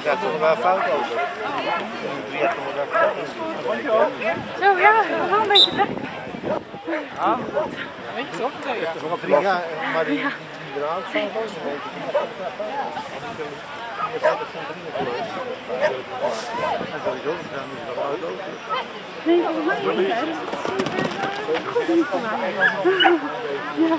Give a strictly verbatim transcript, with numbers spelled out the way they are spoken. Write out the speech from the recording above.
krijgt er wel fout over. Die krijgt er wel fout. Zo ja, wel een beetje weg. Ah, weet je toch? Ja. Het is nog drie jaar, maar die, die eruit zijn ook een beetje. En sowieso, dan is het wel uit ook. Nee, volgens mij niet, hè. Dat is goed niet van mij. Ja.